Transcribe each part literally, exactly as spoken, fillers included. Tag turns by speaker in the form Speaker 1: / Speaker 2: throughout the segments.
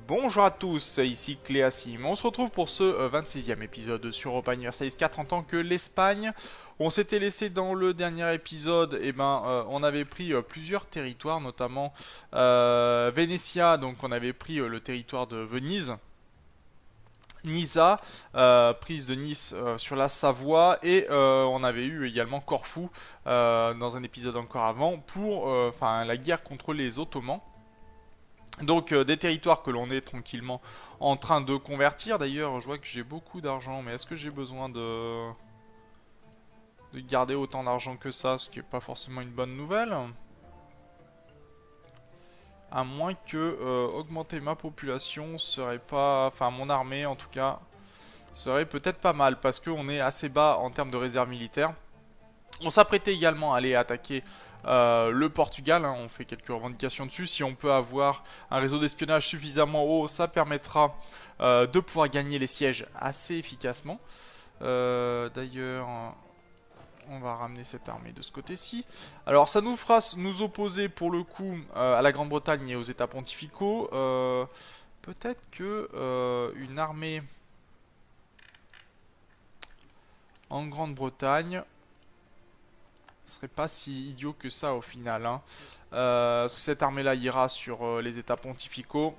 Speaker 1: Bonjour à tous, ici Cléasim. On se retrouve pour ce euh, vingt-sixième épisode sur Europa Universalis quatre en tant que l'Espagne. On s'était laissé dans le dernier épisode, et ben, euh, on avait pris euh, plusieurs territoires, notamment euh, Venetia, donc on avait pris euh, le territoire de Venise. Nisa, euh, prise de Nice euh, sur la Savoie, et euh, on avait eu également Corfou euh, dans un épisode encore avant pour euh, enfin, la guerre contre les Ottomans. Donc euh, des territoires que l'on est tranquillement en train de convertir. D'ailleurs, je vois que j'ai beaucoup d'argent, mais est-ce que j'ai besoin de... de garder autant d'argent que ça, ce qui n'est pas forcément une bonne nouvelle. À moins que euh, augmenter ma population serait pas... Enfin, mon armée en tout cas, serait peut-être pas mal, parce qu'on est assez bas en termes de réserve militaire. On s'apprêtait également à aller attaquer euh, le Portugal, hein, on fait quelques revendications dessus. Si on peut avoir un réseau d'espionnage suffisamment haut, ça permettra euh, de pouvoir gagner les sièges assez efficacement. Euh, D'ailleurs, on va ramener cette armée de ce côté-ci. Alors ça nous fera nous opposer pour le coup euh, à la Grande-Bretagne et aux États pontificaux. Euh, Peut-être que euh, une armée en Grande-Bretagne serait pas si idiot que ça au final, hein. Euh, parce que cette armée-là ira sur euh, les États pontificaux.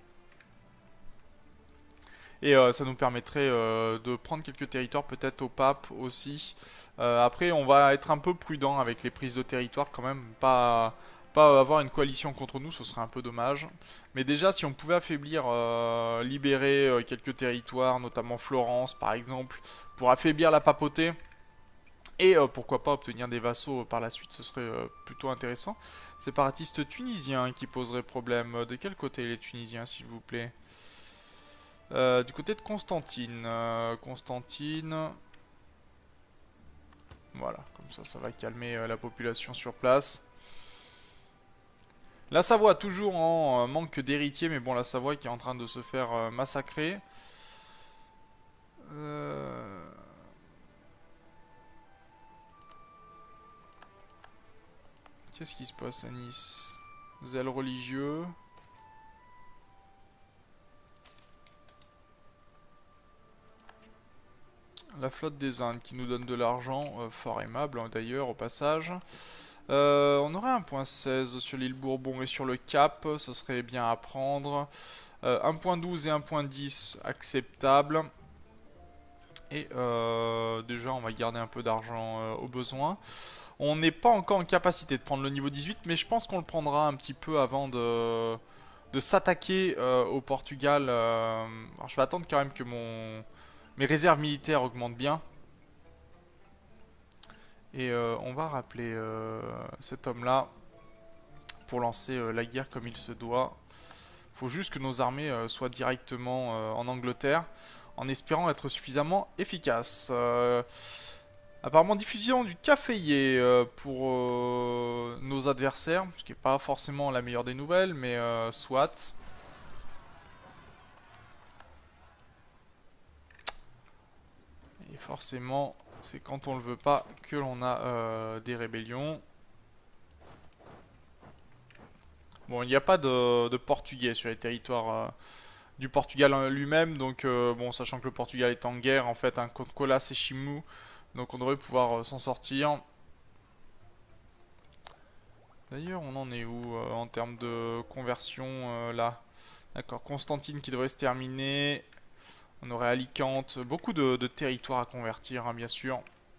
Speaker 1: Et euh, ça nous permettrait euh, de prendre quelques territoires, peut-être au pape aussi. Euh, après, on va être un peu prudent avec les prises de territoire quand même. Pas, pas avoir une coalition contre nous, ce serait un peu dommage. Mais déjà, si on pouvait affaiblir, euh, libérer euh, quelques territoires, notamment Florence par exemple, pour affaiblir la papauté, et euh, pourquoi pas obtenir des vassaux par la suite, ce serait euh, plutôt intéressant. Séparatistes tunisiens qui poseraient problème. De quel côté les Tunisiens, s'il vous plaît? Euh, Du côté de Constantine. Euh, Constantine. Voilà, comme ça, ça va calmer euh, la population sur place. La Savoie, toujours en euh, manque d'héritiers, mais bon, la Savoie qui est en train de se faire euh, massacrer. Euh... Qu'est-ce qui se passe à Nice? Zèle religieux. La flotte des Indes qui nous donne de l'argent, euh, fort aimable hein, d'ailleurs au passage. Euh, on aurait un point seize sur l'île Bourbon et sur le Cap, ce serait bien à prendre. Euh, un point douze et un point dix acceptable. Et euh, déjà on va garder un peu d'argent euh, au besoin. On n'est pas encore en capacité de prendre le niveau dix-huit, mais je pense qu'on le prendra un petit peu avant de, de s'attaquer euh, au Portugal. Euh, alors je vais attendre quand même que mon, mes réserves militaires augmentent bien. Et euh, on va rappeler euh, cet homme-là pour lancer euh, la guerre comme il se doit. Il faut juste que nos armées euh, soient directement euh, en Angleterre, en espérant être suffisamment efficaces. Euh, apparemment diffusion du caféier euh, pour euh, nos adversaires, ce qui n'est pas forcément la meilleure des nouvelles, mais euh, soit. Et forcément, c'est quand on le veut pas que l'on a euh, des rébellions. Bon, il n'y a pas de, de portugais sur les territoires euh, du Portugal lui-même, donc euh, bon, sachant que le Portugal est en guerre en fait hein, contre Colas et Chimou, donc on devrait pouvoir euh, s'en sortir. D'ailleurs, on en est où euh, en termes de conversion euh, là? D'accord, Constantine qui devrait se terminer. On aurait Alicante, beaucoup de, de territoires à convertir, hein, bien sûr.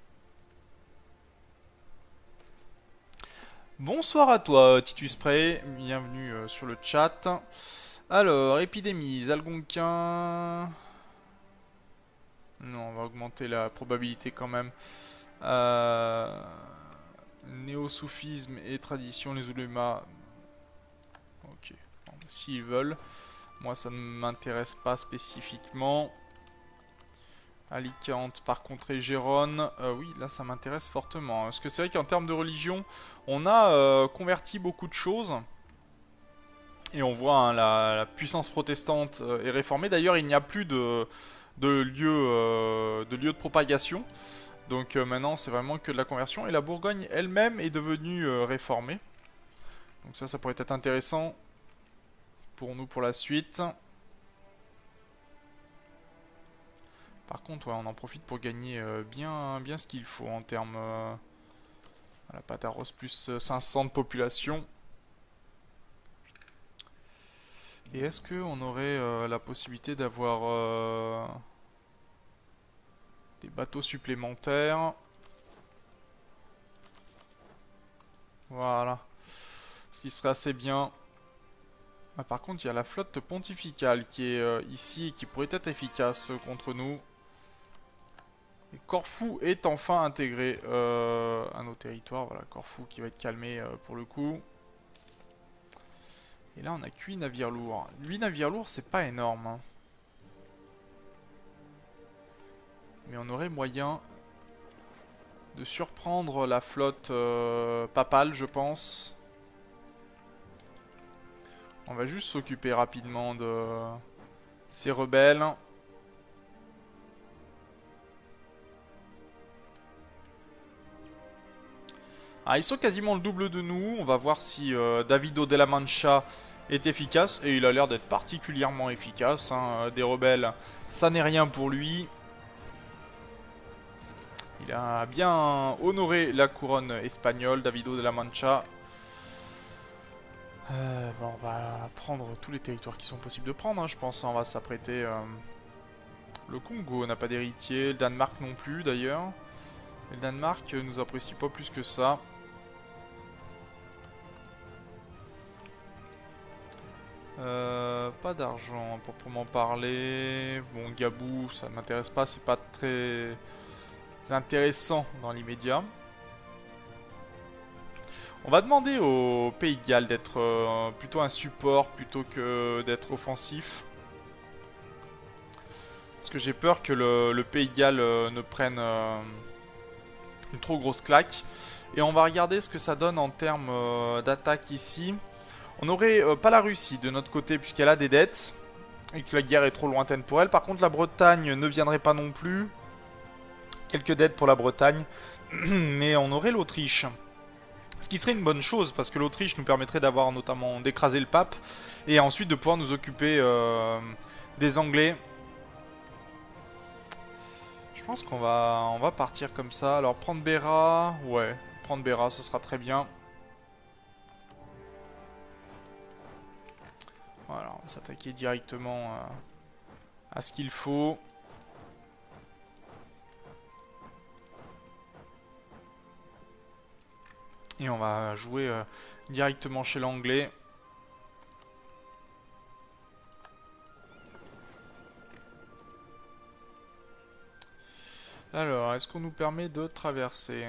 Speaker 1: Bonsoir à toi, Titus Prey, bienvenue euh, sur le chat. Alors, épidémie, Algonquin. Non, on va augmenter la probabilité quand même. Euh... Néo-soufisme et tradition, les oulémas. Ok, bon, s'ils veulent. Moi, ça ne m'intéresse pas spécifiquement. Alicante, par contre, et Gérone. Euh, oui, là, ça m'intéresse fortement. Parce que c'est vrai qu'en termes de religion, on a euh, converti beaucoup de choses. Et on voit hein, la, la, puissance protestante euh, est réformée. D'ailleurs, il n'y a plus de, de lieu euh, de, lieu de propagation. Donc euh, maintenant, c'est vraiment que de la conversion. Et la Bourgogne elle-même est devenue euh, réformée. Donc ça, ça pourrait être intéressant pour nous pour la suite. Par contre, ouais, on en profite pour gagner euh, bien, bien ce qu'il faut en termes... Euh, la Pataros plus cinq cents de population. Et est-ce qu'on aurait euh, la possibilité d'avoir euh, des bateaux supplémentaires? Voilà. Ce qui serait assez bien. Ah, par contre, il y a la flotte pontificale qui est euh, ici et qui pourrait être efficace contre nous. Et Corfou est enfin intégré euh, à nos territoires. Voilà, Corfou qui va être calmé euh, pour le coup. Et là, on a que huit navires lourds. huit navires lourds, c'est pas énorme. Hein. Mais on aurait moyen de surprendre la flotte euh, papale, je pense. On va juste s'occuper rapidement de ces rebelles. Ah, ils sont quasiment le double de nous. On va voir si euh, Davido de la Mancha est efficace. Et il a l'air d'être particulièrement efficace. Hein. Des rebelles, ça n'est rien pour lui. Il a bien honoré la couronne espagnole, Davido de la Mancha. Euh, bon, on va prendre tous les territoires qui sont possibles de prendre, hein, je pense. Hein, on va s'apprêter... Euh... Le Congo n'a pas d'héritier, le Danemark non plus d'ailleurs. Le Danemark nous apprécie pas plus que ça. Euh, pas d'argent proprement parler. Bon, Gabou, ça ne m'intéresse pas, c'est pas très intéressant dans l'immédiat. On va demander au Pays de Galles d'être euh, plutôt un support plutôt que d'être offensif. Parce que j'ai peur que le, le Pays de Galles euh, ne prenne euh, une trop grosse claque. Et on va regarder ce que ça donne en termes euh, d'attaque ici. On n'aurait euh, pas la Russie de notre côté puisqu'elle a des dettes. Et que la guerre est trop lointaine pour elle. Par contre la Bretagne ne viendrait pas non plus. Quelques dettes pour la Bretagne. Mais on aurait l'Autriche. Ce qui serait une bonne chose parce que l'Autriche nous permettrait d'avoir notamment d'écraser le pape. Et ensuite de pouvoir nous occuper euh, des Anglais. Je pense qu'on va, on va partir comme ça. Alors prendre Béra, ouais, prendre Béra, ce sera très bien. Voilà, on va s'attaquer directement euh, à ce qu'il faut. Et on va jouer euh, directement chez l'anglais. Alors, est-ce qu'on nous permet de traverser?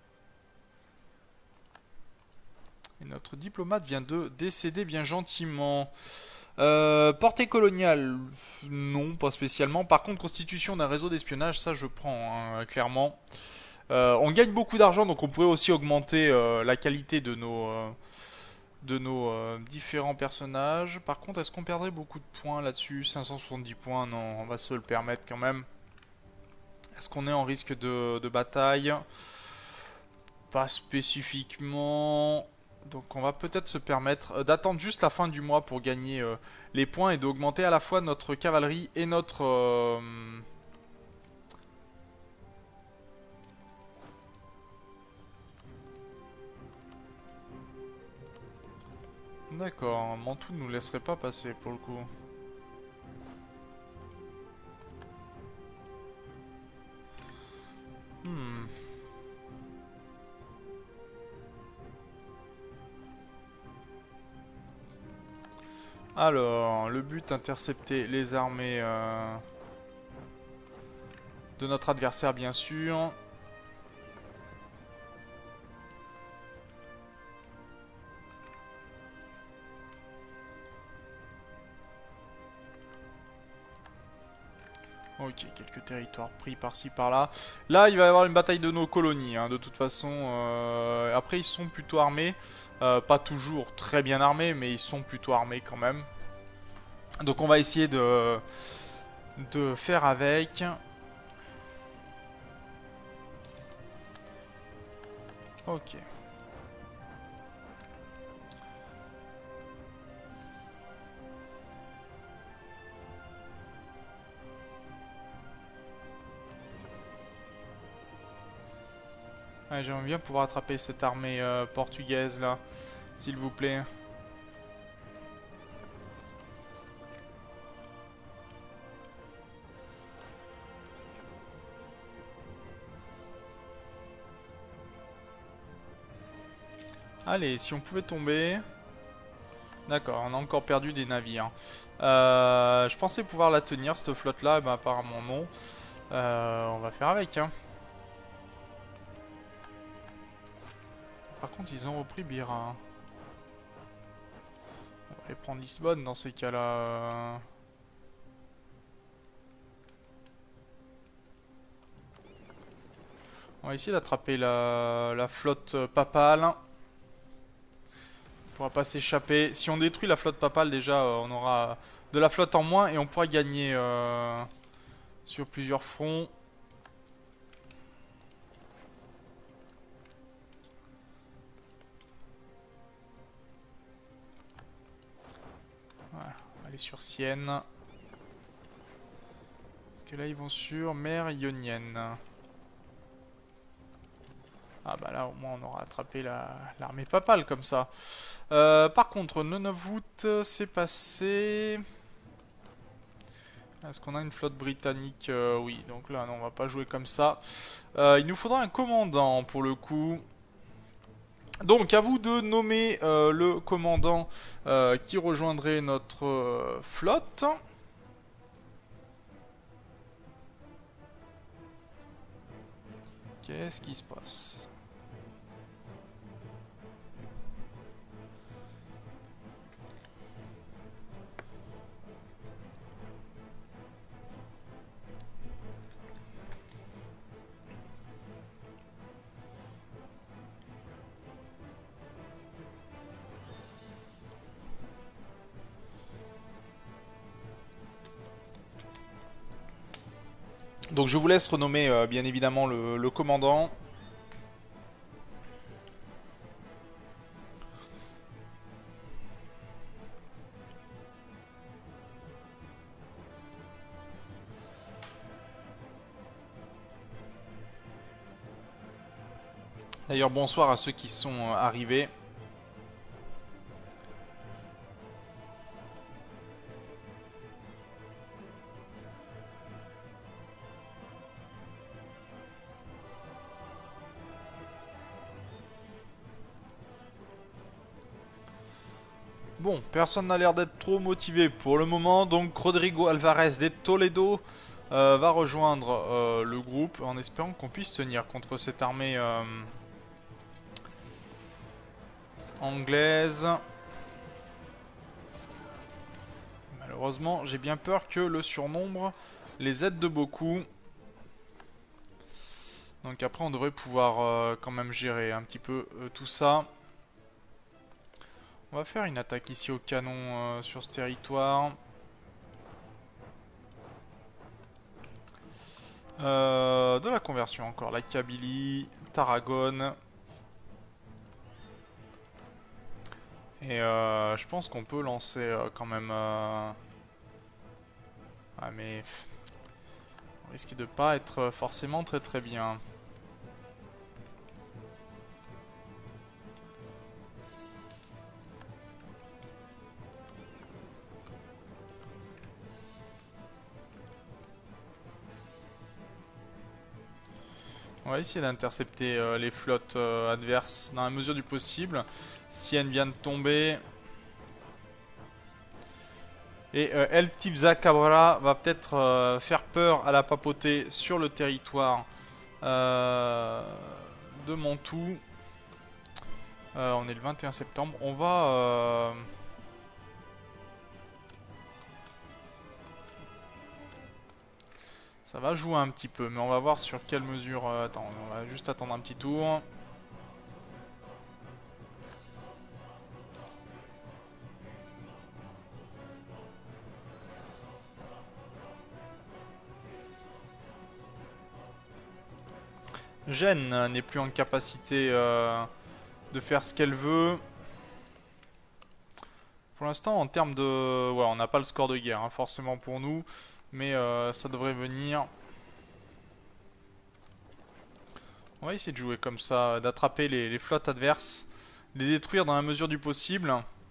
Speaker 1: Et notre diplomate vient de décéder bien gentiment. Euh, portée coloniale, non, pas spécialement. Par contre, constitution d'un réseau d'espionnage, ça je prends, hein, clairement. Euh, on gagne beaucoup d'argent, donc on pourrait aussi augmenter euh, la qualité de nos, euh, de nos euh, différents personnages. Par contre, est-ce qu'on perdrait beaucoup de points là-dessus? cinq cent soixante-dix points, non, on va se le permettre quand même. Est-ce qu'on est en risque de, de bataille? Pas spécifiquement. Donc on va peut-être se permettre d'attendre juste la fin du mois pour gagner euh, les points et d'augmenter à la fois notre cavalerie et notre... Euh... D'accord, Mantoue ne nous laisserait pas passer pour le coup. Hmm. Alors, le but, intercepter les armées euh, de notre adversaire, bien sûr. Ok, quelques territoires pris par-ci par-là. Là, il va y avoir une bataille de nos colonies, hein, de toute façon. Euh, après, ils sont plutôt armés. Euh, pas toujours très bien armés, mais ils sont plutôt armés quand même. Donc on va essayer de, de faire avec. Ok. Ouais, j'aimerais bien pouvoir attraper cette armée euh, portugaise là, s'il vous plaît. Allez, si on pouvait tomber... D'accord, on a encore perdu des navires. Euh, je pensais pouvoir la tenir, cette flotte-là, mais apparemment non. Euh, on va faire avec, hein. Par contre, ils ont repris Bira. On va aller prendre Lisbonne dans ces cas-là. On va essayer d'attraper la, la flotte papale. On pourra pas s'échapper. Si on détruit la flotte papale, déjà, euh, on aura de la flotte en moins et on pourra gagner euh, sur plusieurs fronts. Voilà, on va aller sur Sienne. Parce que là, ils vont sur mer Ionienne. Ah bah là, au moins, on aura attrapé l'armée papale comme ça. Euh, par contre, le neuf août, c'est passé... Est-ce qu'on a une flotte britannique? euh, Oui, donc là, non, on va pas jouer comme ça. Euh, il nous faudra un commandant, pour le coup. Donc, à vous de nommer euh, le commandant euh, qui rejoindrait notre euh, flotte. Qu'est-ce qui se passe? Donc, je vous laisse renommer, euh, bien évidemment, le, le commandant. D'ailleurs, bonsoir à ceux qui sont euh, arrivés. Bon, personne n'a l'air d'être trop motivé pour le moment, donc Rodrigo Alvarez de Toledo euh, va rejoindre euh, le groupe en espérant qu'on puisse tenir contre cette armée euh, anglaise. Malheureusement, j'ai bien peur que le surnombre les aide de beaucoup. Donc après, on devrait pouvoir euh, quand même gérer un petit peu euh, tout ça. On va faire une attaque ici au canon euh, sur ce territoire. Euh, de la conversion encore, la Kabylie, Tarragone. Et euh, je pense qu'on peut lancer euh, quand même... Euh... Ah mais... On risque de pas être forcément très très bien. On va essayer d'intercepter euh, les flottes euh, adverses dans la mesure du possible. Sienne vient de tomber. Et euh, El Tibza Cabra va peut-être euh, faire peur à la papauté sur le territoire euh, de Mantoue. Euh, on est le vingt et un septembre. On va... Euh... Ça va jouer un petit peu, mais on va voir sur quelle mesure... Euh, attends, on va juste attendre un petit tour. Gênes n'est plus en capacité euh, de faire ce qu'elle veut. Pour l'instant, en termes de... Ouais, on n'a pas le score de guerre, hein, forcément pour nous. Mais euh, ça devrait venir. On va essayer de jouer comme ça, d'attraper les, les flottes adverses, les détruire dans la mesure du possible.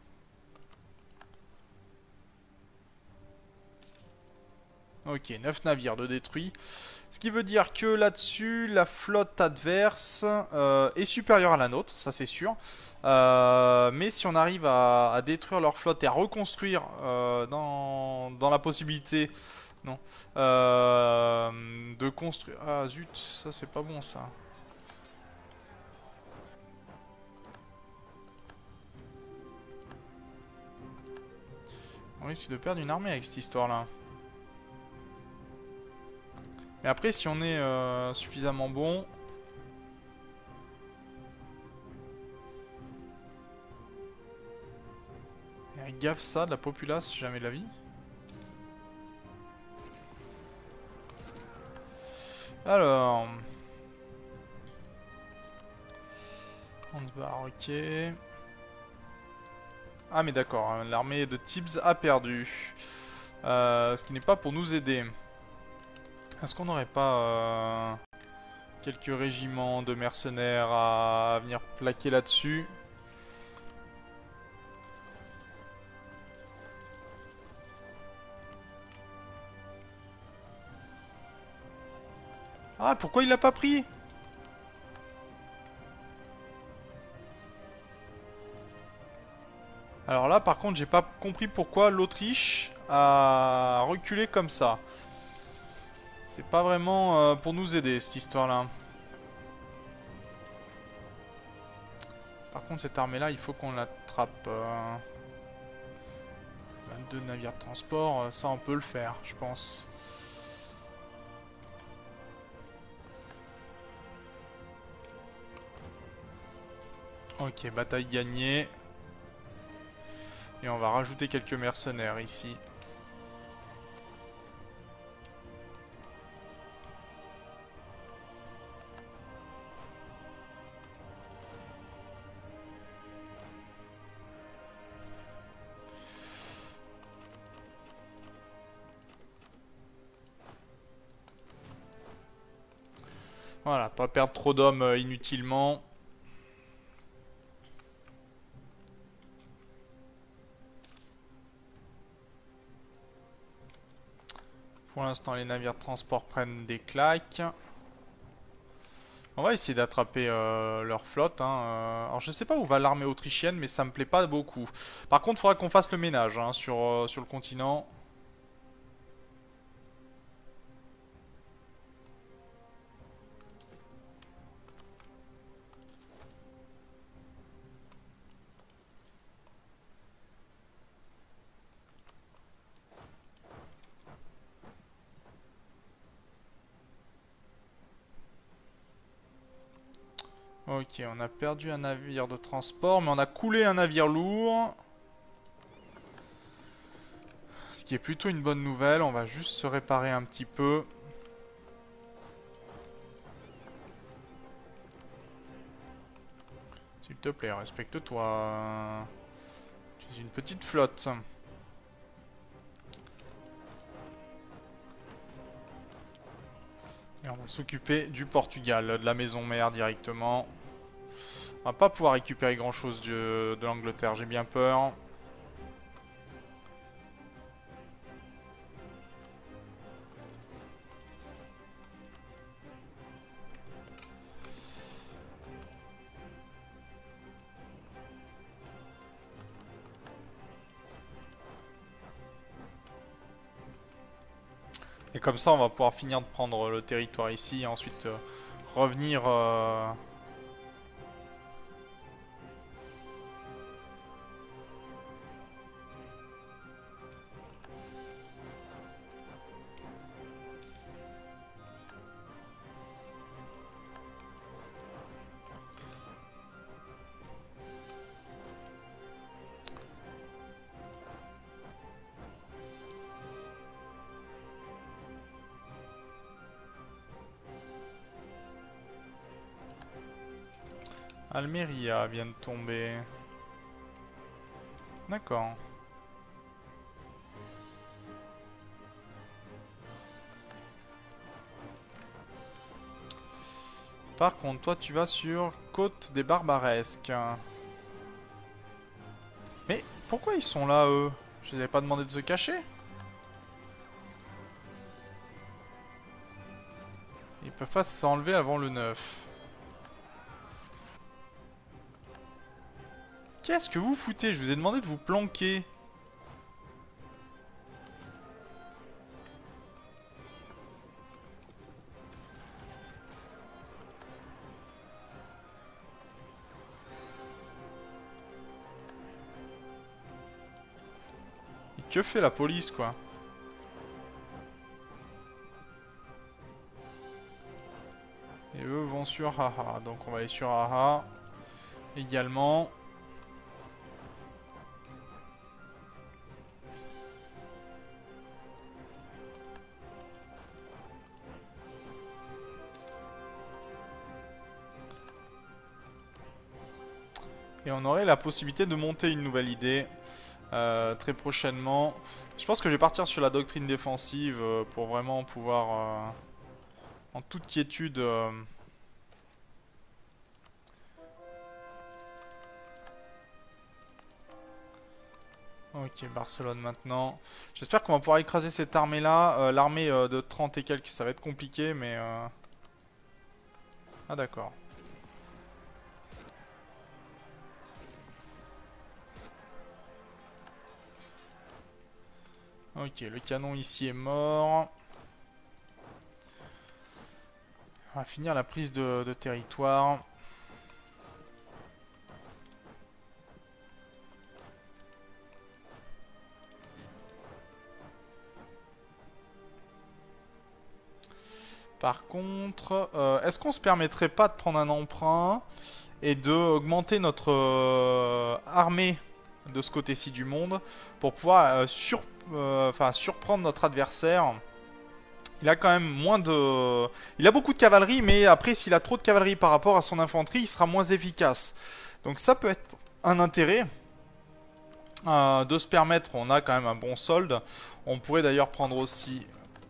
Speaker 1: Ok, neuf navires de détruits. Ce qui veut dire que là-dessus, la flotte adverse euh, est supérieure à la nôtre, ça c'est sûr. Euh, mais si on arrive à, à détruire leur flotte et à reconstruire euh, dans, dans la possibilité, non, euh, de construire... Ah zut, ça c'est pas bon ça. On risque de perdre une armée avec cette histoire-là. Mais après, si on est euh, suffisamment bon... Et gaffe ça, de la populace, jamais de la vie. Alors... On se barre, ok. Ah mais d'accord, hein, l'armée de Tibbs a perdu. Euh, ce qui n'est pas pour nous aider. Est-ce qu'on n'aurait pas euh, quelques régiments de mercenaires à venir plaquer là-dessus? Ah, pourquoi il l'a pas pris? Alors là, par contre, j'ai pas compris pourquoi l'Autriche a reculé comme ça. C'est pas vraiment euh, pour nous aider, cette histoire-là. Par contre, cette armée-là, il faut qu'on l'attrape. Euh... vingt-deux navires de transport, euh, ça on peut le faire, je pense. Ok, bataille gagnée. Et on va rajouter quelques mercenaires ici. Voilà, pas perdre trop d'hommes euh, inutilement. Pour l'instant, les navires de transport prennent des claques. On va essayer d'attraper euh, leur flotte. Hein. euh. Alors, je sais pas où va l'armée autrichienne, mais ça me plaît pas beaucoup. Par contre, il faudra qu'on fasse le ménage hein, sur, euh, sur le continent. Ok, on a perdu un navire de transport, mais on a coulé un navire lourd. Ce qui est plutôt une bonne nouvelle. On va juste se réparer un petit peu. S'il te plaît, respecte-toi. Tu es une petite flotte. Et on va s'occuper du Portugal, de la maison mère directement. On va pas pouvoir récupérer grand chose de, de l'Angleterre, j'ai bien peur. Et comme ça, on va pouvoir finir de prendre le territoire ici et ensuite euh, revenir... Euh... Almeria vient de tomber. D'accord. Par contre, toi, tu vas sur Côte des Barbaresques. Mais pourquoi ils sont là, eux? Je les avais pas demandé de se cacher? Ils peuvent pas s'enlever avant le neuf. Qu'est-ce que vous foutez? Je vous ai demandé de vous planquer. Et que fait la police, quoi? Et eux vont sur Haha. Donc on va aller sur Haha. Également. Et on aurait la possibilité de monter une nouvelle idée euh, très prochainement. Je pense que je vais partir sur la doctrine défensive euh, pour vraiment pouvoir, euh, en toute quiétude... Euh, Ok, Barcelone maintenant. J'espère qu'on va pouvoir écraser cette armée-là. Euh, L'armée euh, de trente et quelques, ça va être compliqué, mais... Euh... Ah d'accord. Ok, le canon ici est mort. On va finir la prise de, de territoire. Par contre, euh, est-ce qu'on se permettrait pas de prendre un emprunt et de augmenter notre euh, armée de ce côté-ci du monde pour pouvoir euh, sur, euh, enfin, surprendre notre adversaire? Il a quand même moins de... Il a beaucoup de cavalerie, mais après, s'il a trop de cavalerie par rapport à son infanterie, il sera moins efficace. Donc ça peut être un intérêt euh, de se permettre, on a quand même un bon solde. On pourrait d'ailleurs prendre aussi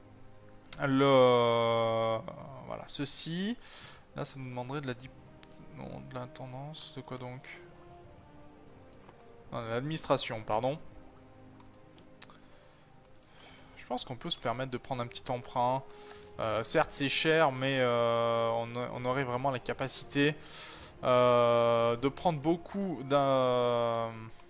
Speaker 1: le... Voilà, ceci. Là, ça nous demanderait de la... dip- Non, de la tendance, de quoi donc? Ah, de l'administration, pardon. Je pense qu'on peut se permettre de prendre un petit emprunt. Euh, certes, c'est cher, mais euh, on, on aurait vraiment la capacité euh, de prendre beaucoup d'un...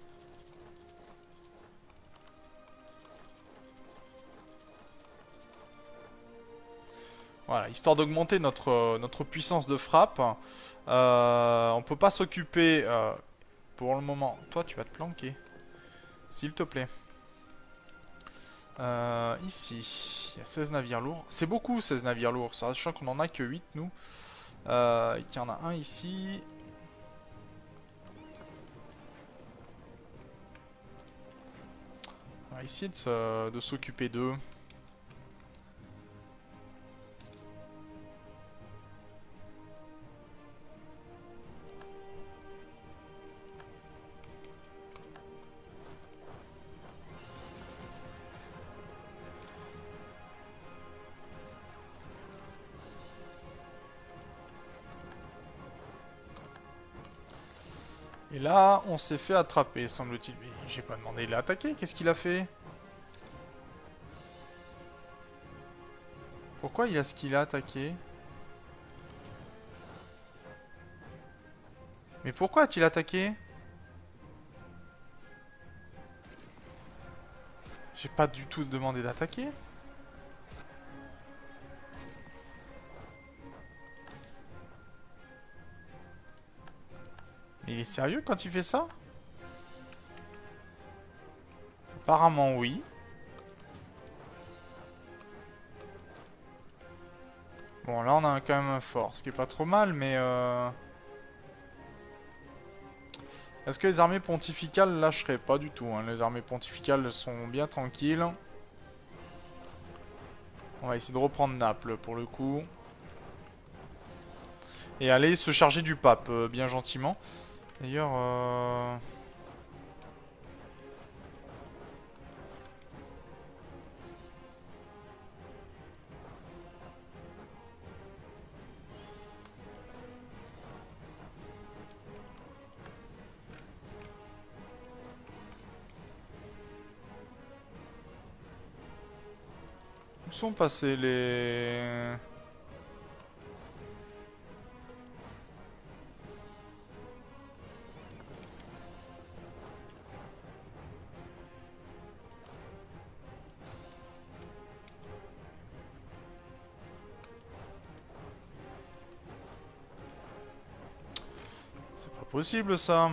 Speaker 1: Voilà, histoire d'augmenter notre, notre puissance de frappe. Euh, on peut pas s'occuper euh, pour le moment. Toi, tu vas te planquer, s'il te plaît. Euh, ici, il y a seize navires lourds. C'est beaucoup, seize navires lourds, sachant qu'on en a que huit, nous. Euh, et qu'il y en a un ici. On va essayer de s'occuper d'eux. Et là, on s'est fait attraper, semble-t-il. Mais j'ai pas demandé de l'attaquer, qu'est-ce qu'il a fait? Pourquoi il a ce qu'il a attaqué? Mais pourquoi a-t-il attaqué? J'ai pas du tout demandé d'attaquer. Mais il est sérieux quand il fait ça? Apparemment oui. Bon, là on a quand même un fort, ce qui est pas trop mal, mais... Euh... Est-ce que les armées pontificales lâcheraient? Pas du tout, hein. Les armées pontificales sont bien tranquilles. On va essayer de reprendre Naples pour le coup. Et aller se charger du pape, euh, bien gentiment. D'ailleurs... Euh... Où sont passés les... C'est pas possible ça.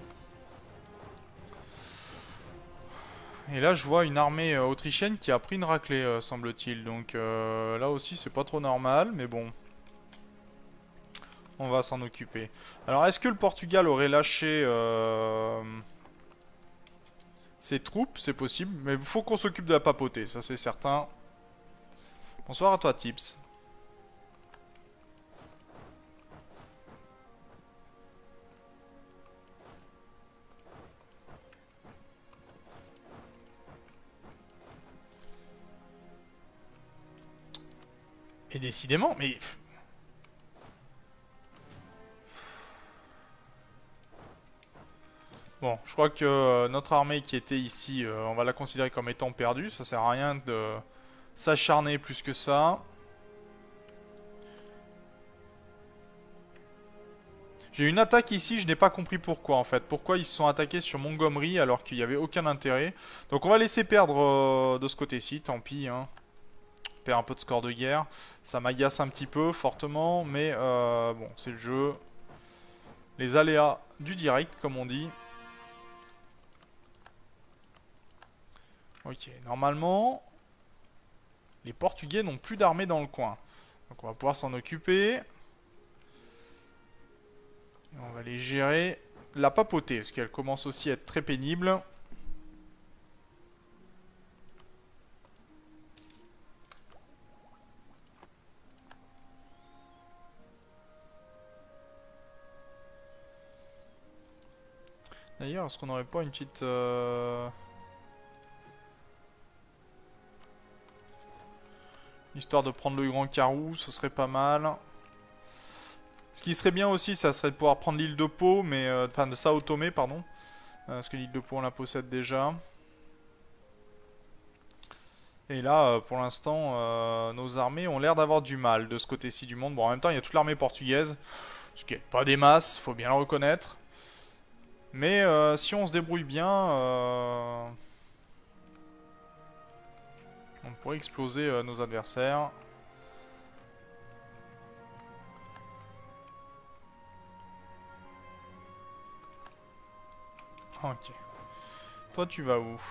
Speaker 1: Et là je vois une armée euh, autrichienne qui a pris une raclée, euh, semble-t-il. Donc euh, là aussi c'est pas trop normal, mais bon. On va s'en occuper. Alors est-ce que le Portugal aurait lâché euh, ses troupes? C'est possible, mais il faut qu'on s'occupe de la papauté, ça c'est certain. Bonsoir à toi Tips. Et décidément, mais... Bon, je crois que euh, notre armée qui était ici, euh, on va la considérer comme étant perdue. Ça sert à rien de s'acharner plus que ça. J'ai une attaque ici, je n'ai pas compris pourquoi en fait. Pourquoi ils se sont attaqués sur Montgomery alors qu'il n'y avait aucun intérêt. Donc on va laisser perdre euh, de ce côté-ci, tant pis. Hein. On perd un peu de score de guerre. Ça m'agace un petit peu, fortement. Mais euh, bon, c'est le jeu. Les aléas du direct, comme on dit. Ok, normalement, les Portugais n'ont plus d'armée dans le coin. Donc on va pouvoir s'en occuper. Et on va les gérer. La papauté, parce qu'elle commence aussi à être très pénible. D'ailleurs, est-ce qu'on n'aurait pas une petite... Euh... Histoire de prendre le grand carreau, ce serait pas mal. Ce qui serait bien aussi, ça serait de pouvoir prendre l'île de Pau, mais... Euh, enfin, de Sao Tomé, pardon. Euh, parce que l'île de Pau, on la possède déjà. Et là, euh, pour l'instant, euh, nos armées ont l'air d'avoir du mal de ce côté-ci du monde. Bon, en même temps, il y a toute l'armée portugaise. Ce qui n'est pas des masses, faut bien le reconnaître. Mais euh, si on se débrouille bien... Euh... On pourrait exploser euh, nos adversaires. Ok. Toi, tu vas où?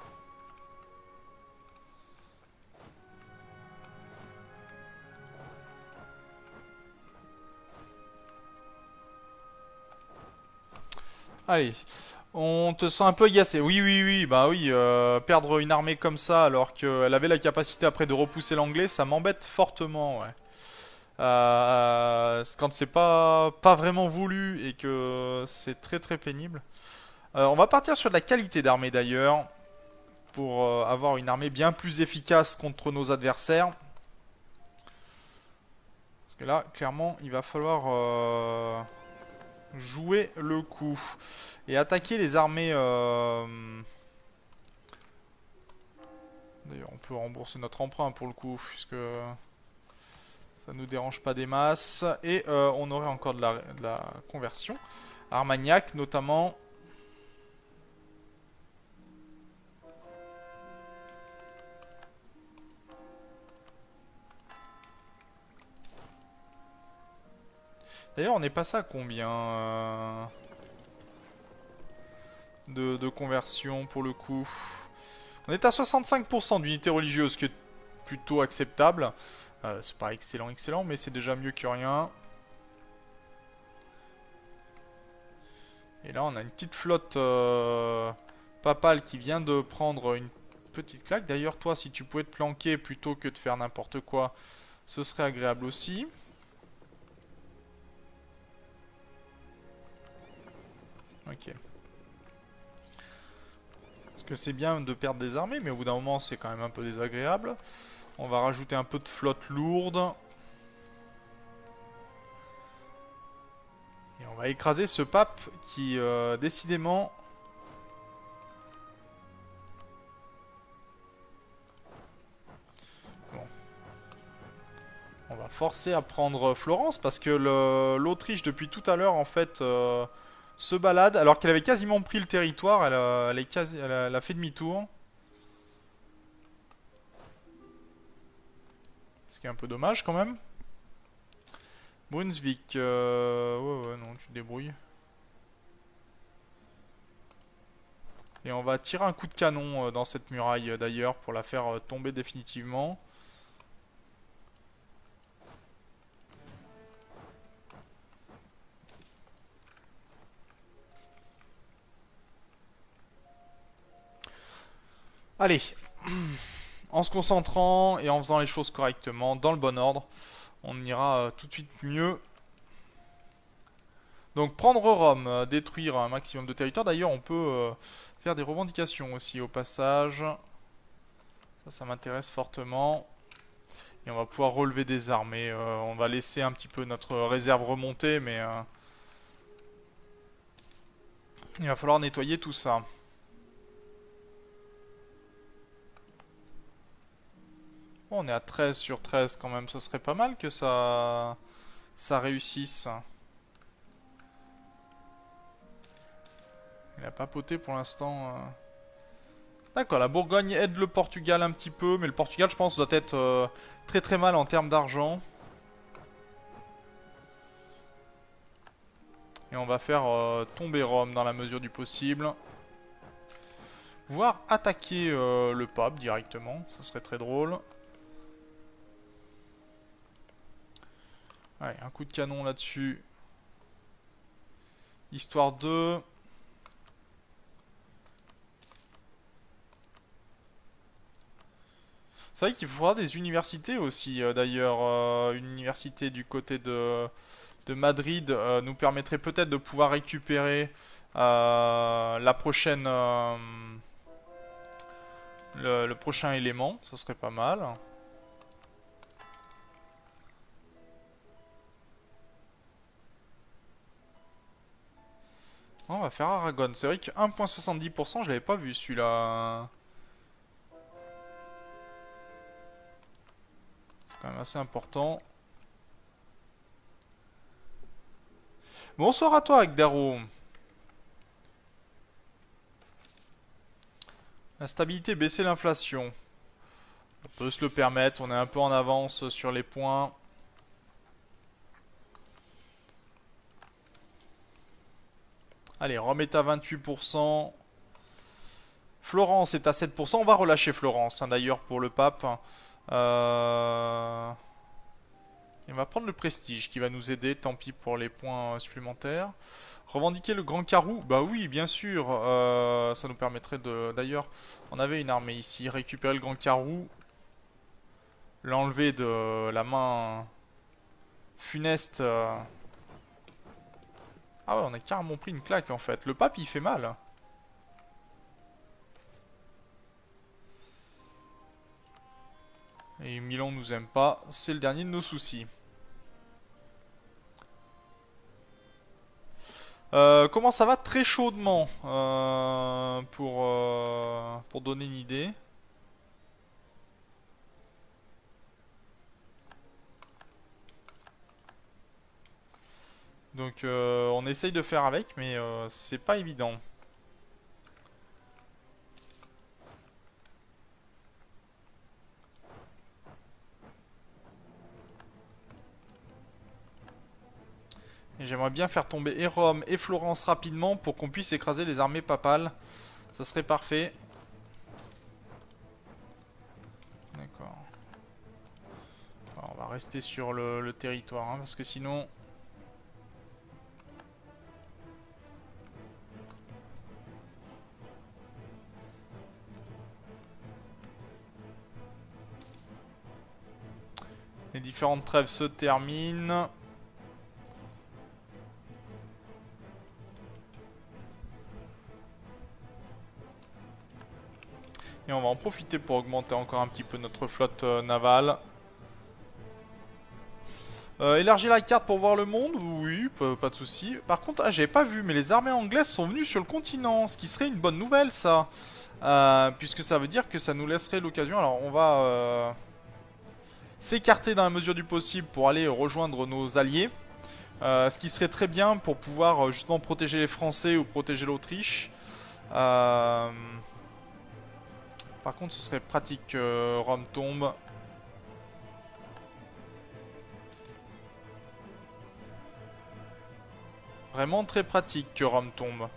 Speaker 1: Allez. On te sent un peu agacé. Oui, oui, oui. Bah oui. Euh, perdre une armée comme ça alors qu'elle avait la capacité après de repousser l'anglais, ça m'embête fortement, ouais. Euh, quand c'est pas, pas vraiment voulu et que c'est très très pénible. Euh, on va partir sur de la qualité d'armée d'ailleurs. Pour euh, avoir une armée bien plus efficace contre nos adversaires. Parce que là, clairement, il va falloir euh, jouer le coup. Et attaquer les armées... Euh... D'ailleurs, on peut rembourser notre emprunt pour le coup, puisque ça nous dérange pas des masses. Et euh, on aurait encore de la, de la conversion. Armagnac, notamment... D'ailleurs, on est passé à combien euh, de, de conversion pour le coup? On est à soixante-cinq pour cent d'unités religieuses, ce qui est plutôt acceptable. Euh, c'est pas excellent, excellent, mais c'est déjà mieux que rien. Et là, on a une petite flotte euh, papale qui vient de prendre une petite claque. D'ailleurs, toi, si tu pouvais te planquer plutôt que de faire n'importe quoi, ce serait agréable aussi. Ok. Parce que c'est bien de perdre des armées, mais au bout d'un moment, c'est quand même un peu désagréable. On va rajouter un peu de flotte lourde. Et on va écraser ce pape qui, euh, décidément... Bon, forcé à prendre Florence parce que le- l'Autriche depuis tout à l'heure en fait euh, se balade alors qu'elle avait quasiment pris le territoire, elle a, elle est quasi, elle a, elle a fait demi-tour. Ce qui est un peu dommage quand même. Brunswick, euh, ouais ouais non tu te débrouilles. Et on va tirer un coup de canon euh, dans cette muraille euh, d'ailleurs pour la faire euh, tomber définitivement. Allez, en se concentrant et en faisant les choses correctement, dans le bon ordre, on ira euh, tout de suite mieux. Donc prendre Rome, euh, détruire un maximum de territoire. D'ailleurs, on peut euh, faire des revendications aussi au passage. Ça, ça m'intéresse fortement. Et on va pouvoir relever des armées. Euh, on va laisser un petit peu notre réserve remonter, mais euh, il va falloir nettoyer tout ça. Bon, on est à treize sur treize quand même. Ce serait pas mal que ça, ça réussisse. Il a pas poté pour l'instant. euh. D'accord, la Bourgogne aide le Portugal un petit peu, mais le Portugal, je pense, doit être euh, très très mal en termes d'argent. Et on va faire euh, tomber Rome dans la mesure du possible. Voire attaquer euh, le pape directement, ça serait très drôle. Allez, un coup de canon là-dessus. Histoire de... C'est vrai qu'il faudra des universités aussi, euh, d'ailleurs. Euh, une université du côté de, de Madrid euh, nous permettrait peut-être de pouvoir récupérer euh, la prochaine... euh, le, le prochain élément, ça serait pas mal. On va faire Aragon. C'est vrai que un virgule soixante-dix pour cent, je l'avais pas vu celui-là. C'est quand même assez important. Bonsoir à toi, Agdaro. La stabilité, baisser l'inflation. On peut se le permettre, on est un peu en avance sur les points. Allez, Rome est à vingt-huit pour cent. Florence est à sept pour cent. On va relâcher Florence, hein, d'ailleurs, pour le pape. Euh... Et on va prendre le prestige qui va nous aider, tant pis pour les points supplémentaires. Revendiquer le Grand Carou, bah oui, bien sûr. Euh, ça nous permettrait de... D'ailleurs, on avait une armée ici. Récupérer le Grand Carou. L'enlever de la main funeste. Euh... Ah ouais, on a carrément pris une claque en fait. Le pape, il fait mal. Et Milan nous aime pas. C'est le dernier de nos soucis. Euh, comment ça va? Très chaudement. Euh, pour, euh, pour donner une idée. Donc euh, on essaye de faire avec, mais euh, c'est pas évident. Et j'aimerais bien faire tomber et Rome et Florence rapidement pour qu'on puisse écraser les armées papales. Ça serait parfait. D'accord. Alors, on va rester sur le, le territoire, hein, parce que sinon... Les différentes trêves se terminent. Et on va en profiter pour augmenter encore un petit peu notre flotte euh, navale. Euh, élargir la carte pour voir le monde? Oui, pas, pas de souci. Par contre, ah, j'avais pas vu, mais les armées anglaises sont venues sur le continent, ce qui serait une bonne nouvelle, ça. Euh, puisque ça veut dire que ça nous laisserait l'occasion. Alors, on va... Euh... s'écarter dans la mesure du possible pour aller rejoindre nos alliés. Euh, ce qui serait très bien pour pouvoir euh, justement protéger les Français ou protéger l'Autriche. Euh... Par contre, ce serait pratique que Rome tombe. Vraiment très pratique que Rome tombe.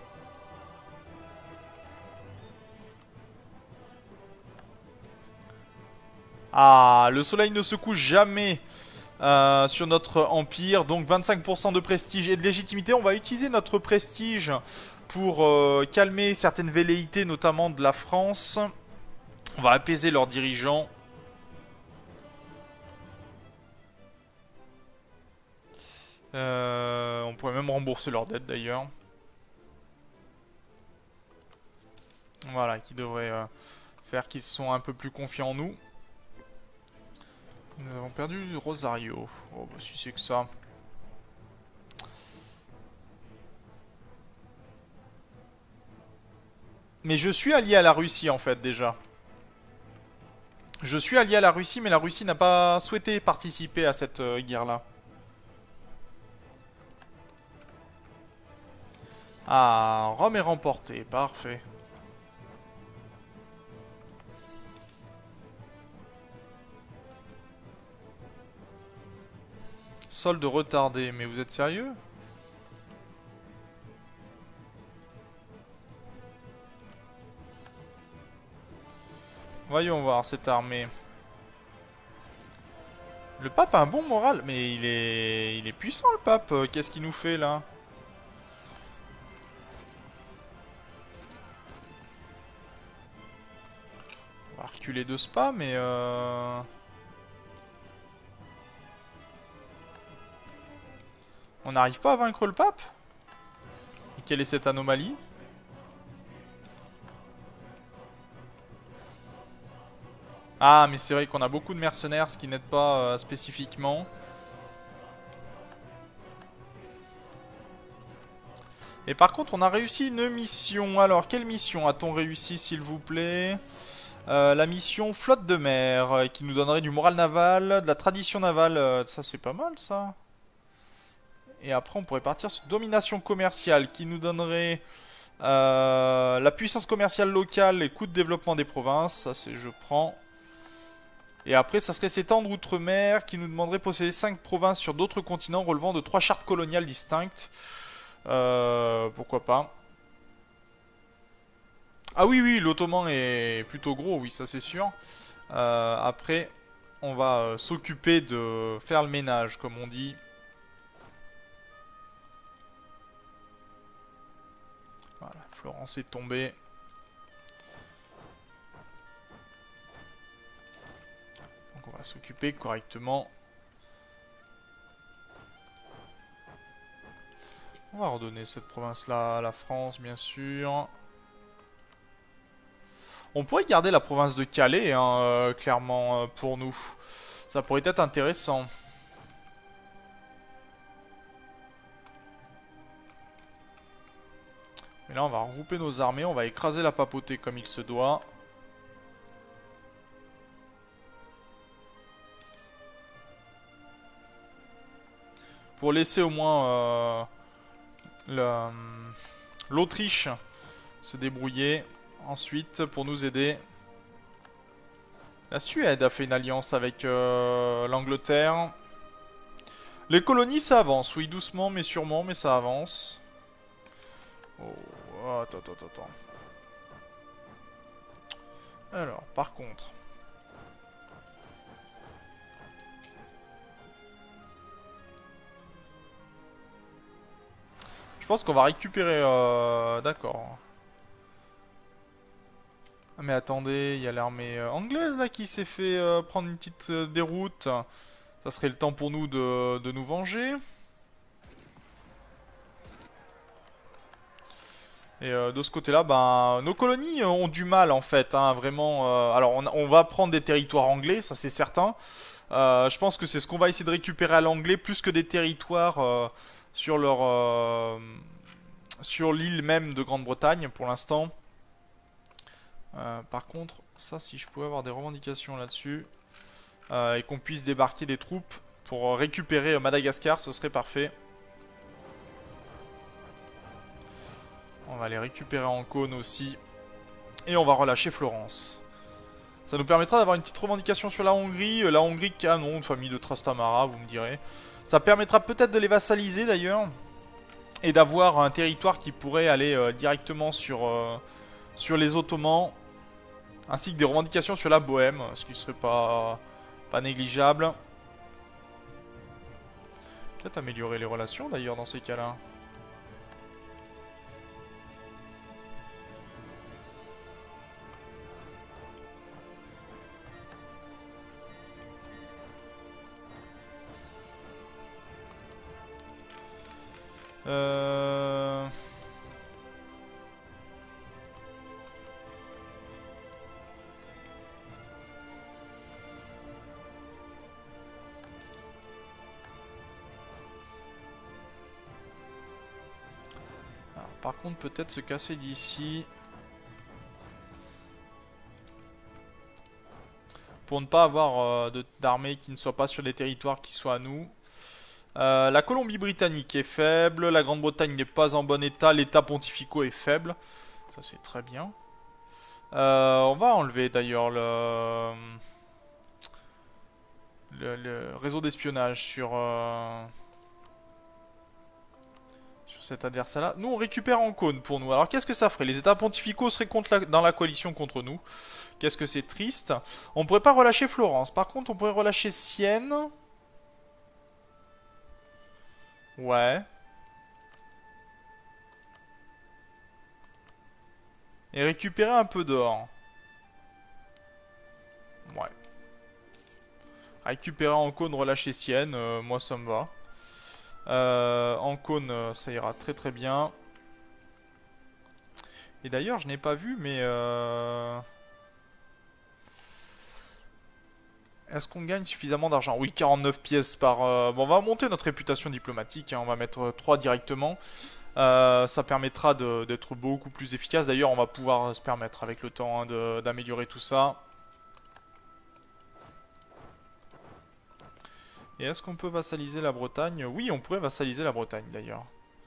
Speaker 1: Ah, le soleil ne se couche jamais euh, sur notre empire. Donc vingt-cinq pour cent de prestige et de légitimité. On va utiliser notre prestige pour euh, calmer certaines velléités, notamment de la France. On va apaiser leurs dirigeants. Euh, on pourrait même rembourser leurs dettes d'ailleurs. Voilà, qui devrait euh, faire qu'ils sont un peu plus confiants en nous. Nous avons perdu Rosario. Oh, bah si c'est que ça. Mais je suis allié à la Russie en fait déjà. Je suis allié à la Russie, mais la Russie n'a pas souhaité participer à cette euh, guerre-là. Ah, Rome est remporté, parfait. Solde retardé, mais vous êtes sérieux? Voyons voir cette armée. Le pape a un bon moral, mais il est, il est puissant le pape. Qu'est-ce qu'il nous fait là? On va reculer de Spa, mais euh... on n'arrive pas à vaincre le pape? Et quelle est cette anomalie? Ah, mais c'est vrai qu'on a beaucoup de mercenaires, ce qui n'aide pas euh, spécifiquement. Et par contre, on a réussi une mission. Alors, quelle mission a-t-on réussi, s'il vous plaît? euh, La mission flotte de mer, euh, qui nous donnerait du moral naval, de la tradition navale. Euh, ça, c'est pas mal, ça. Et après, on pourrait partir sur domination commerciale, qui nous donnerait euh, la puissance commerciale locale et coût de développement des provinces. Ça, c'est je prends. Et après, ça serait s'étendre outre-mer, qui nous demanderait de posséder cinq provinces sur d'autres continents relevant de trois chartes coloniales distinctes. Euh, pourquoi pas. Ah oui, oui, l'Ottoman est plutôt gros, oui, ça c'est sûr. Euh, après, on va euh, s'occuper de faire le ménage, comme on dit. Voilà, Florence est tombée. Donc on va s'occuper correctement. On va redonner cette province-là à la France, bien sûr. On pourrait garder la province de Calais, hein, euh, clairement, euh, pour nous. Ça pourrait être intéressant. Mais là, on va regrouper nos armées, on va écraser la papauté comme il se doit. Pour laisser au moins euh, l'Autriche se débrouiller. Ensuite, pour nous aider, la Suède a fait une alliance avec euh, l'Angleterre. Les colonies, ça avance, oui, doucement mais sûrement, mais ça avance. Oh, attends, attends, attends. Alors, par contre... je pense qu'on va récupérer... Euh, d'accord. Ah, mais attendez, il y a l'armée euh, anglaise là qui s'est fait euh, prendre une petite euh, déroute. Ça serait le temps pour nous de, de nous venger. Et euh, de ce côté-là, ben, nos colonies ont du mal en fait, hein, vraiment. Euh, alors, on, on va prendre des territoires anglais, ça c'est certain. Euh, je pense que c'est ce qu'on va essayer de récupérer à l'anglais, plus que des territoires euh, sur leur euh, sur l'île même de Grande-Bretagne pour l'instant. Euh, par contre, ça, si je pouvais avoir des revendications là-dessus. euh, et qu'on puisse débarquer des troupes pour récupérer Madagascar, ce serait parfait. On va les récupérer en cône aussi. Et on va relâcher Florence. Ça nous permettra d'avoir une petite revendication sur la Hongrie. La Hongrie, canon, une famille de Trastamara, vous me direz. Ça permettra peut-être de les vassaliser d'ailleurs. Et d'avoir un territoire qui pourrait aller euh, directement sur, euh, sur les Ottomans. Ainsi que des revendications sur la Bohème, ce qui serait pas, pas négligeable. Peut-être améliorer les relations d'ailleurs dans ces cas-là. Euh... Alors, par contre, peut-être se casser d'ici. Pour ne pas avoir euh, d'armée qui ne soit pas sur les territoires qui soient à nous. Euh, la Colombie-Britannique est faible, la Grande-Bretagne n'est pas en bon état, l'État pontificaux est faible. Ça c'est très bien. Euh, on va enlever d'ailleurs le... le, le réseau d'espionnage sur... Euh... sur cet adversaire-là. Nous on récupère en cône pour nous. Alors qu'est-ce que ça ferait? Les États pontificaux seraient contre la... dans la coalition contre nous. Qu'est-ce que c'est triste. On pourrait pas relâcher Florence. Par contre on pourrait relâcher Sienne. Ouais. Et récupérer un peu d'or. Ouais. Récupérer Ancône, relâcher Sienne, euh, moi ça me va. Euh, Ancône, euh, ça ira très très bien. Et d'ailleurs, je n'ai pas vu, mais... Euh... Est-ce qu'on gagne suffisamment d'argent? Oui, quarante-neuf pièces par... Euh... Bon, on va monter notre réputation diplomatique, hein, on va mettre trois directement. Euh, ça permettra d'être beaucoup plus efficace. D'ailleurs, on va pouvoir se permettre avec le temps hein, d'améliorer tout ça. Et est-ce qu'on peut vassaliser la Bretagne? Oui, on pourrait vassaliser la Bretagne d'ailleurs.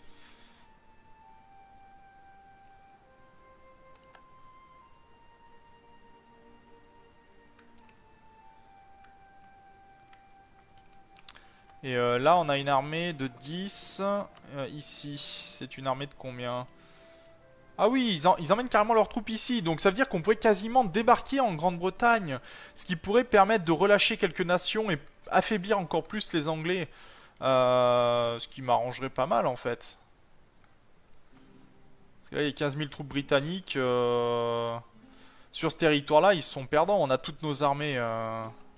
Speaker 1: Et euh, là, on a une armée de dix. Euh, ici, c'est une armée de combien? Ah oui, ils, en, ils emmènent carrément leurs troupes ici. Donc ça veut dire qu'on pourrait quasiment débarquer en Grande-Bretagne. Ce qui pourrait permettre de relâcher quelques nations et affaiblir encore plus les Anglais. Euh, ce qui m'arrangerait pas mal en fait. Parce que là, il y a quinze mille troupes britanniques. Euh, sur ce territoire-là, ils sont perdants. On a toutes nos armées... Euh,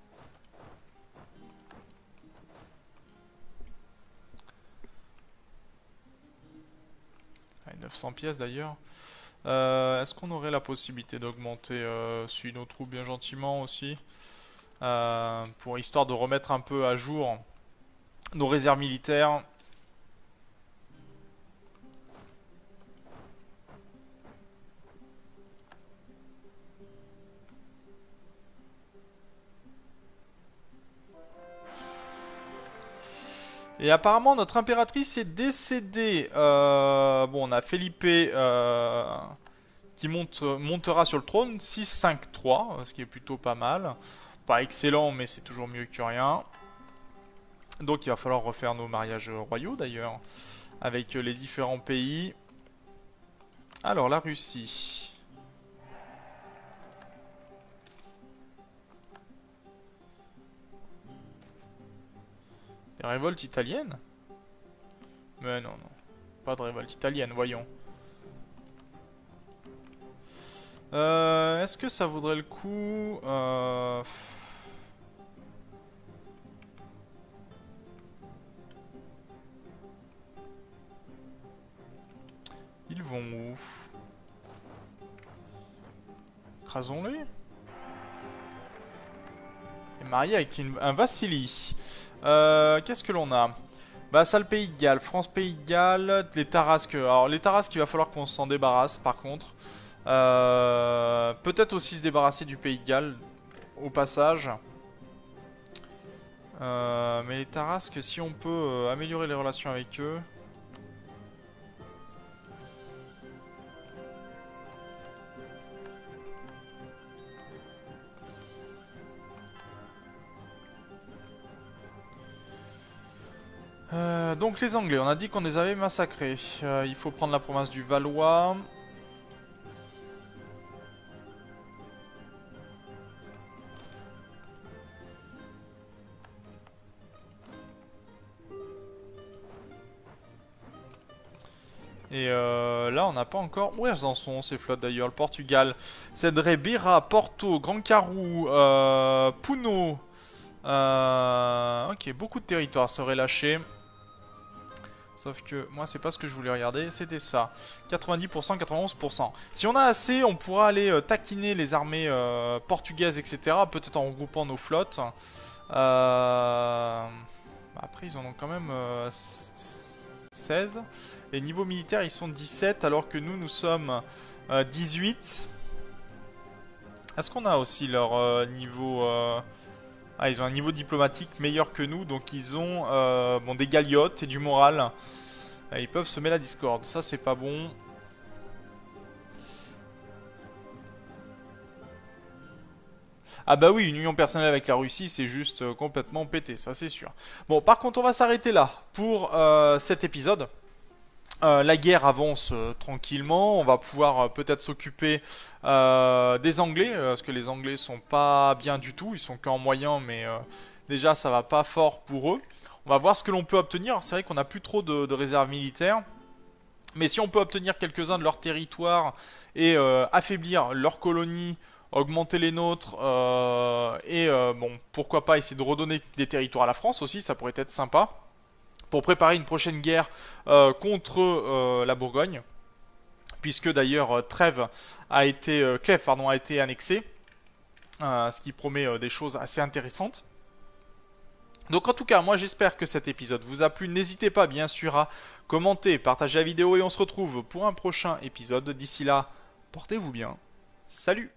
Speaker 1: neuf cents pièces d'ailleurs. Euh, Est-ce qu'on aurait la possibilité d'augmenter euh, si nos troupes bien gentiment aussi euh, pour histoire de remettre un peu à jour nos réserves militaires. Et apparemment notre impératrice est décédée. Euh, bon, on a Felipe euh, qui monte, montera sur le trône, six cinq trois, ce qui est plutôt pas mal. Pas excellent, mais c'est toujours mieux que rien. Donc il va falloir refaire nos mariages royaux d'ailleurs, avec les différents pays. Alors la Russie. Des révoltes italiennes? Mais non, non. Pas de révolte italienne, voyons. Euh, Est-ce que ça vaudrait le coup euh... Ils vont où? Écrasons-les. Et marié avec une, un Vassili. Euh, Qu'est-ce que l'on a? Bah ça, le Pays de Galles, France, Pays de Galles, les Tarasques. Alors les Tarasques, il va falloir qu'on s'en débarrasse par contre. Euh, Peut-être aussi se débarrasser du Pays de Galles au passage. Euh, mais les Tarasques, si on peut euh, améliorer les relations avec eux... Euh, donc les Anglais, on a dit qu'on les avait massacrés. Euh, il faut prendre la province du Valois. Et euh, là, on n'a pas encore... Où elles en sont, ces flottes d'ailleurs? Le Portugal. Cédré, Beira, Porto, Grand Carou, euh, Puno. Euh, ok, beaucoup de territoires seraient lâchés. Sauf que moi, c'est pas ce que je voulais regarder, c'était ça. quatre-vingt-dix pour cent, quatre-vingt-onze pour cent. Si on a assez, on pourra aller euh, taquiner les armées euh, portugaises, et cetera. Peut-être en regroupant nos flottes. Euh... Après, ils en ont quand même euh, seize. Et niveau militaire, ils sont dix-sept, alors que nous, nous sommes euh, dix-huit. Est-ce qu'on a aussi leur euh, niveau... Euh... Ah, ils ont un niveau diplomatique meilleur que nous, donc ils ont euh, bon, des galiotes et du moral. Et ils peuvent semer la discorde, ça c'est pas bon. Ah bah oui, une union personnelle avec la Russie, c'est juste euh, complètement pété, ça c'est sûr. Bon, par contre, on va s'arrêter là pour euh, cet épisode. Euh, la guerre avance euh, tranquillement, on va pouvoir euh, peut-être s'occuper euh, des Anglais, euh, parce que les Anglais sont pas bien du tout, ils sont qu'en moyen, mais euh, déjà ça va pas fort pour eux. On va voir ce que l'on peut obtenir, c'est vrai qu'on n'a plus trop de, de réserves militaires, mais si on peut obtenir quelques-uns de leurs territoires et euh, affaiblir leurs colonies, augmenter les nôtres, euh, et euh, bon, pourquoi pas essayer de redonner des territoires à la France aussi, ça pourrait être sympa pour préparer une prochaine guerre euh, contre euh, la Bourgogne, puisque d'ailleurs euh, Trèves a été, euh, Clèves pardon, a été annexé, euh, ce qui promet euh, des choses assez intéressantes. Donc en tout cas, moi j'espère que cet épisode vous a plu. N'hésitez pas bien sûr à commenter, partager la vidéo et on se retrouve pour un prochain épisode. D'ici là, portez-vous bien. Salut!